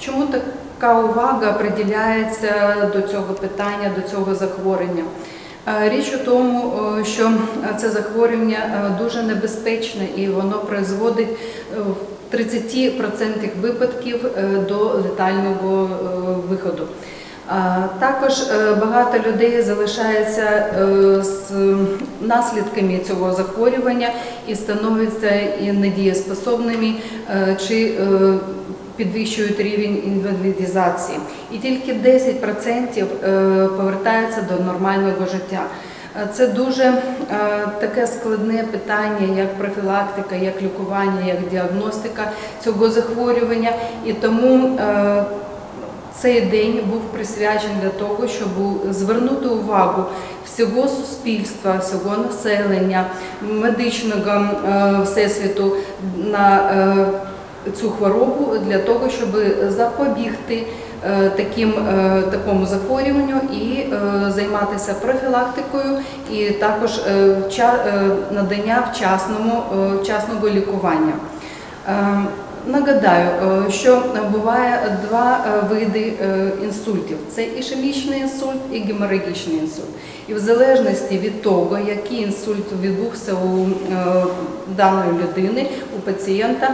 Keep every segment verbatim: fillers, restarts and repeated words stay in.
Чому така увага приділяється до цього питання, до цього захворювання? Річ у тому, що це захворювання дуже небезпечне і воно призводить в тридцяти відсотках випадків до летального виходу. Також багато людей залишається з наслідками цього захворювання і становляться і недієспособними чи підвищують рівень інвалідизації. І тільки десять відсотків повертаються до нормального життя. Це дуже таке складне питання, як профілактика, як лікування, як діагностика цього захворювання. І тому цей день був присвячений для того, щоб звернути увагу всього суспільства, всього населення, медичного всесвіту на цю хворобу для того, щоб запобігти таким, такому захворюванню і займатися профілактикою і також надання вчасного, вчасного лікування. Нагадаю, що буває два види інсультів. Це ішемічний інсульт і геморагічний інсульт. І в залежності від того, який інсульт відбувся у даної людини, у пацієнта,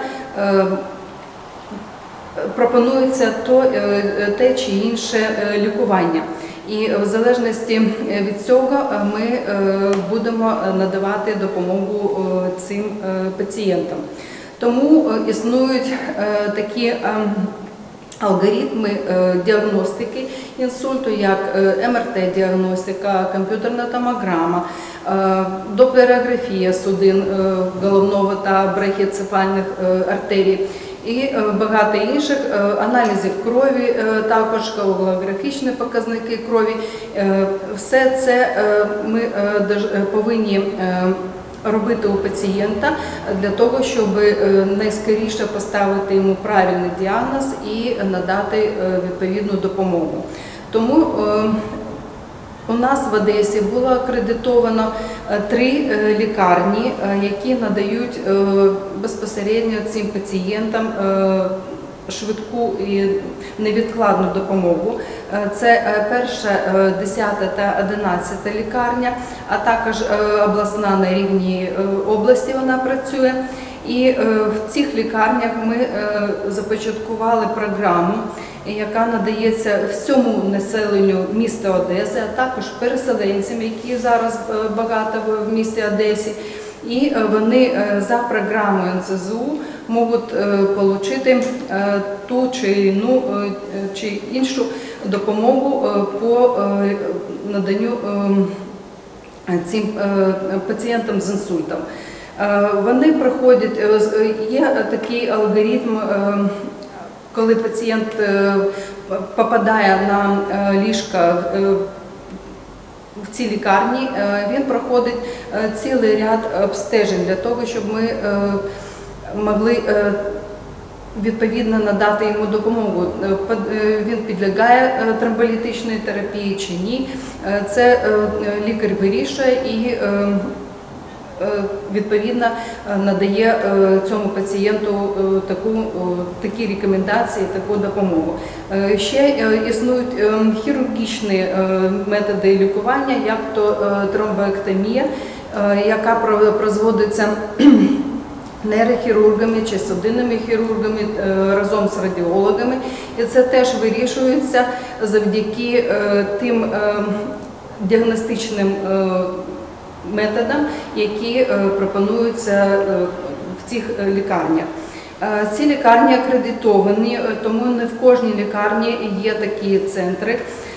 пропонується то, те чи інше лікування. І в залежності від цього ми будемо надавати допомогу цим пацієнтам. Тому існують такі алгоритми діагностики інсульту, як ем ер те-діагностика, комп'ютерна томограма, доплерографія судин головного та брахіоцефальних артерій і багато інших аналізів крові, також коагулографічні показники крові. Все це ми повинні робити у пацієнта для того, щоб найскоріше поставити йому правильний діагноз і надати відповідну допомогу. Тому у нас в Одесі було акредитовано три лікарні, які надають безпосередньо цим пацієнтам швидку і невідкладну допомогу. Це перша, десята та одинадцята лікарня, а також обласна на рівні області вона працює. І в цих лікарнях ми започаткували програму, яка надається всьому населенню міста Одеси, а також переселенцям, які зараз багато в місті Одесі. І вони за програмою ен це зе у можуть отримати ту чи, іншу, чи іншу допомогу по наданню цим пацієнтам з інсультом. Вони проходять, є такий алгоритм, коли пацієнт попадає на ліжко в цій лікарні, він проходить цілий ряд обстежень для того, щоб ми могли відповідно надати йому допомогу. Він підлягає тромболітичній терапії чи ні. Це лікар вирішує і відповідно надає цьому пацієнту таку, такі рекомендації, таку допомогу. Ще існують хірургічні методи лікування, як то тромбоектомія, яка проводиться нейрохірургами чи судинними хірургами разом з радіологами. І це теж вирішується завдяки тим діагностичним методам, які пропонуються в цих лікарнях. Ці лікарні акредитовані, тому не в кожній лікарні є такі центри.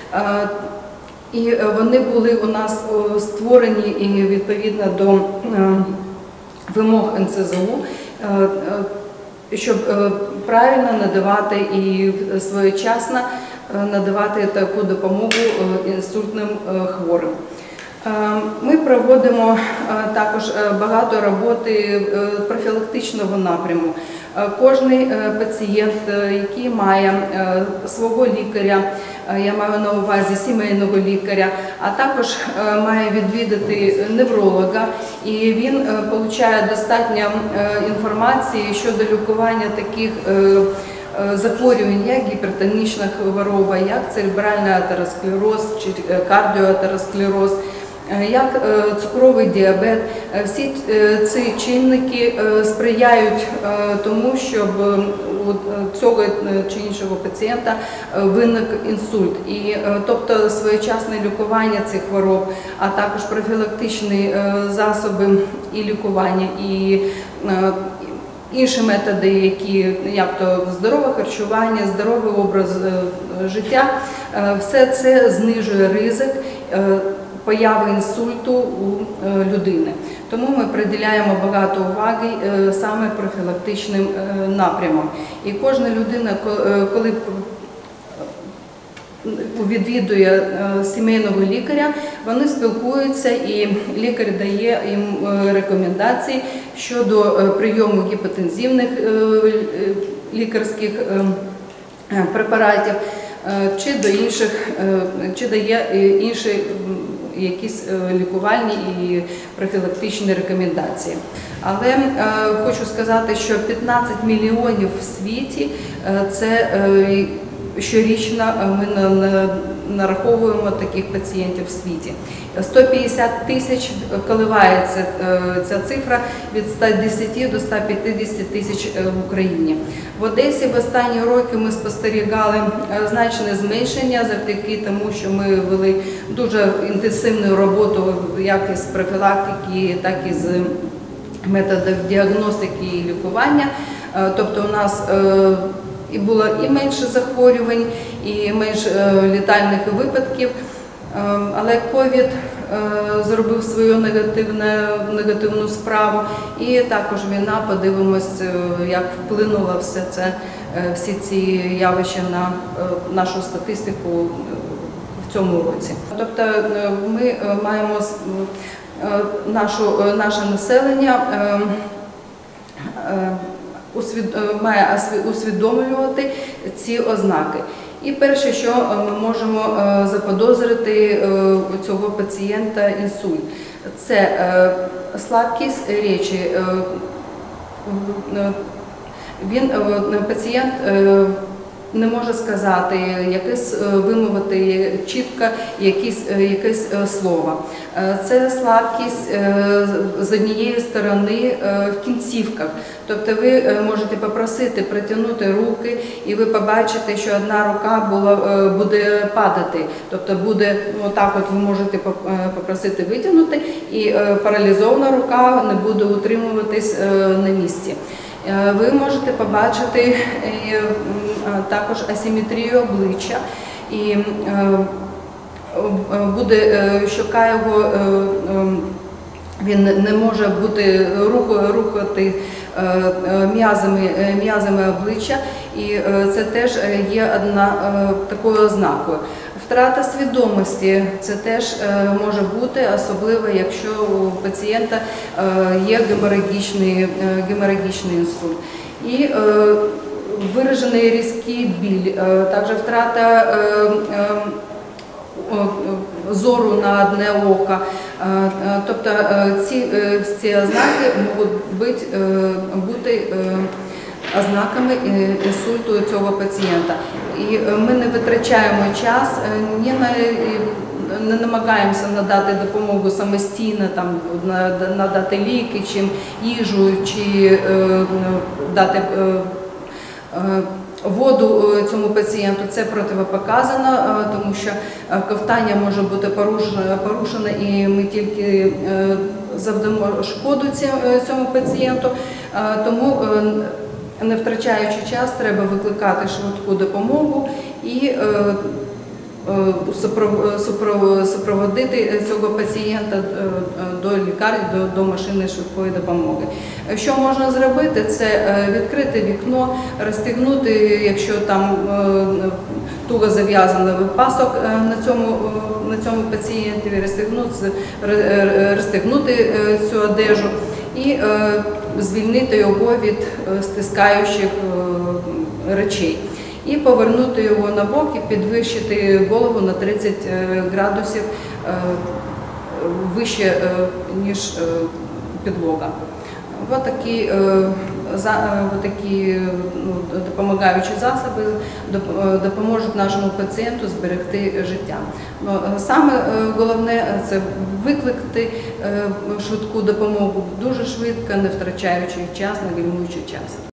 І вони були у нас створені і відповідно до вимог ен це зе у, щоб правильно надавати і своєчасно надавати таку допомогу інсультним хворим. Ми проводимо також багато роботи профілактичного напряму. Кожний пацієнт, який має свого лікаря, я маю на увазі сімейного лікаря, а також має відвідати невролога, і він отримує достатньо інформації щодо лікування таких захворювань, як гіпертонічна хвороба, як церебральний атеросклероз чи кардіоатеросклероз, як цукровий діабет. Всі ці чинники сприяють тому, щоб у цього чи іншого пацієнта виник інсульт. І, тобто своєчасне лікування цих хвороб, а також профілактичні засоби і лікування, і інші методи, які, як то здорове харчування, здоровий образ життя, все це знижує ризик появи інсульту у людини. Тому ми приділяємо багато уваги саме профілактичним напрямам. І кожна людина, коли відвідує сімейного лікаря, вони спілкуються і лікар дає їм рекомендації щодо прийому гіпотензивних лікарських препаратів чи до інших, чи дає інші якісь лікувальні і профілактичні рекомендації. Але е, хочу сказати, що п'ятнадцять мільйонів в світі е, це е, щорічно ми на, на, нараховуємо таких пацієнтів в світі. сто п'ятдесят тисяч коливається е, ця цифра від ста десяти до ста п'ятдесяти тисяч в Україні. В Одесі в останні роки ми спостерігали значне зменшення завдяки тому, що ми вели дуже інтенсивну роботу як із профілактики, так і з методів діагностики і лікування. Тобто у нас і було і менше захворювань, і менше летальних випадків, але ковід зробив свою негативну, негативну справу, і також війна, подивимось, як вплинула все це, всі ці явища на нашу статистику в цьому році. Тобто ми маємо нашу, наше населення має усвідомлювати ці ознаки. І перше, що ми можемо заподозрити у цього пацієнта інсульт, це слабкість речі. Він, пацієнт не може сказати, якесь вимовити чітко якесь, якесь слово. Це слабкість з однієї сторони в кінцівках. Тобто ви можете попросити притягнути руки, і ви побачите, що одна рука була, буде падати. Тобто буде, отак от ви можете попросити витягнути, і паралізована рука не буде утримуватись на місці. Ви можете побачити також асиметрію обличчя, і буде щока його, він не може бути рухати м'язами, м'язами обличчя, і це теж є одна такою ознакою. Втрата свідомості – це теж може бути, особливо якщо у пацієнта є геморагічний, геморагічний інсульт. І виражений різкий біль, також втрата зору на одне око. Тобто ці, ці ознаки можуть бути, бути ознаками інсульту цього пацієнта. І ми не витрачаємо час, не, на, не намагаємося надати допомогу самостійно, там, надати ліки, чи їжу, чи е, дати е, воду цьому пацієнту. Це противопоказано, тому що ковтання може бути порушене, і ми тільки завдамо шкоду цьому пацієнту. Тому, не втрачаючи час, треба викликати швидку допомогу і супроводити цього пацієнта до лікарні, до, до машини швидкої допомоги. Що можна зробити? Це відкрити вікно, розстегнути, якщо там туго зав'язаний пасок на цьому, на цьому пацієнті, розстегнути, розстегнути цю одежу і звільнити його від стискаючих речей. І повернути його на бок і підвищити голову на тридцять градусів вище, ніж підлога. Ось такі за, такі ну, допомагаючі засоби допоможуть нашому пацієнту зберегти життя. Но саме головне – це викликати швидку допомогу дуже швидко, не втрачаючи час, не гальмуючи час.